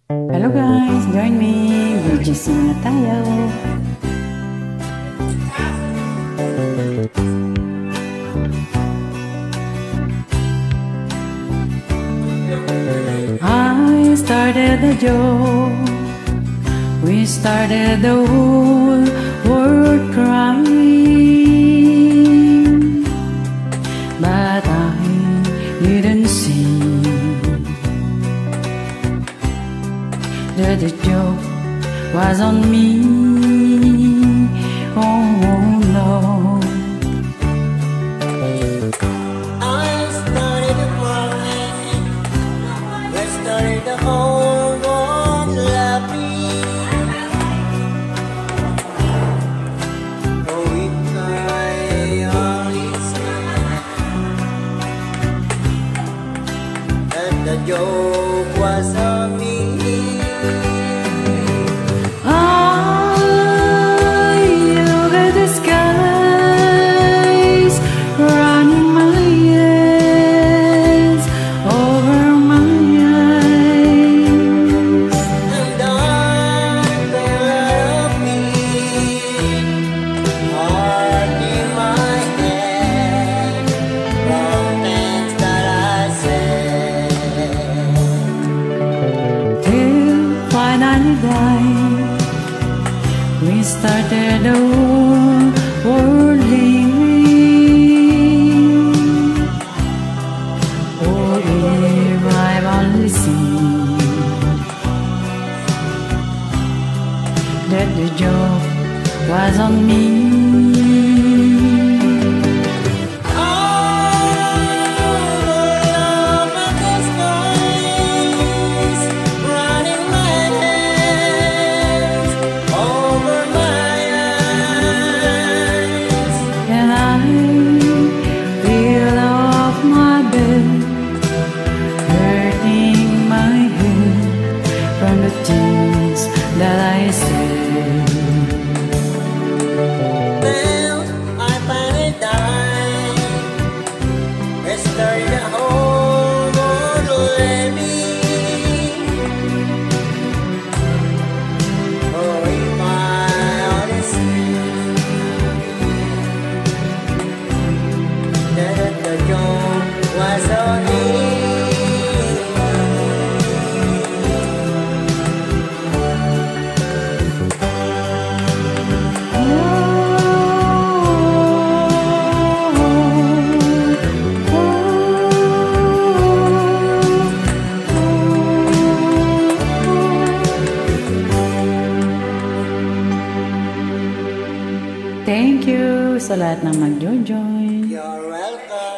Hello guys, join me. BGC na tayo. I started the joke. We started the whole world crying, but I didn't see that the joke was on me. Oh no. I started crying. We started the whole world laughing. Oh, if I only see that the joke was on me. We started the whole world living. Oh, if I've only seen that the joke was on me. That I said. Well, I finally died. I started the whole world living. Oh, if I only see that the joke was on me. Thank you sa lahat ng mag-join. You're welcome.